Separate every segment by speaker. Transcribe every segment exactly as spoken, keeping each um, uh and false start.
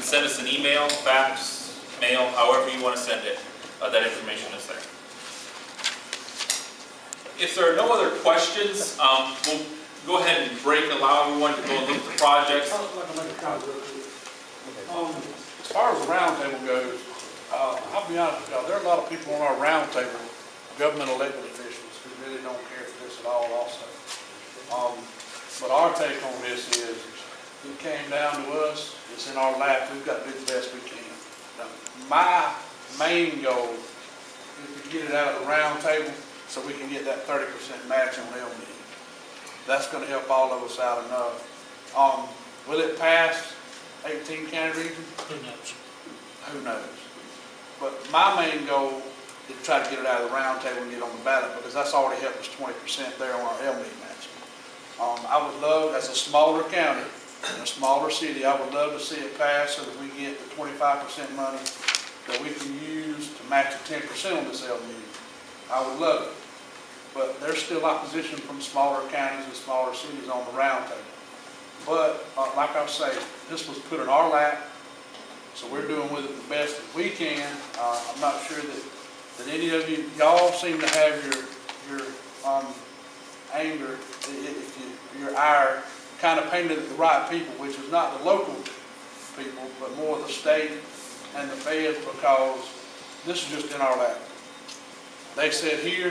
Speaker 1: send us an email, fax, mail, however you want to send it. Uh, that information is there. If there are no other questions, um, we'll go ahead and break, allow everyone to go and look at the projects.
Speaker 2: Um, as far as the roundtable goes, uh, I'll be honest with y'all, there are a lot of people on our roundtable, government elected officials, who really don't care for this at all also. Um, but our take on this is, it came down to us, it's in our lap, we've got to do the best we can. Now, my main goal is to get it out of the roundtable so we can get that thirty percent match on L M E. That's going to help all of us out enough. Um, will it pass eighteen county region?
Speaker 3: Who knows? Who
Speaker 2: knows? But my main goal is to try to get it out of the roundtable and get on the ballot, because that's already helped us twenty percent there on our L M E match. Um, I would love, as a smaller county, in a smaller city, I would love to see it pass so that we get the twenty-five percent money that we can use to match the ten percent on this L M E. I would love it. But there's still opposition from smaller counties and smaller cities on the roundtable. But uh, like I say, this was put in our lap, so we're doing with it the best that we can. Uh, I'm not sure that, that any of you, y'all seem to have your, your um, anger, if you, your ire, kind of painted at the right people, which is not the local people, but more the state and the feds, because this is just in our lap. They said here,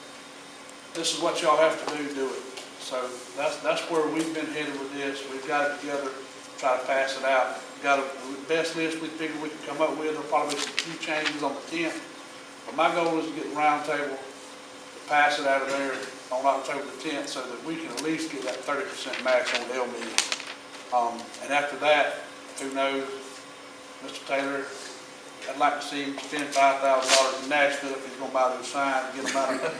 Speaker 2: this is what y'all have to do, do it. So that's that's where we've been headed with this. We've got it together, try to pass it out. We've got a best list we figure we can come up with. There'll probably be some few changes on the tenth. But my goal is to get the roundtable, to pass it out of there on October the tenth, so that we can at least get that thirty percent max on L M E. Um, and after that, who knows, Mister Taylor, I'd like to see him spend five thousand dollars in Nashville if he's going to buy those signs and get them out of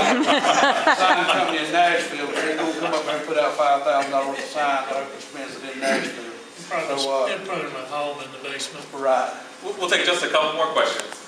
Speaker 2: the sign company in Nashville. If they're going to come up there and put out five thousand dollars worth of signs, I hope he spends it in Nashville.
Speaker 3: Probably,
Speaker 2: so, uh,
Speaker 3: and put them at home in the basement.
Speaker 2: Right.
Speaker 1: We'll, we'll take just a couple more questions.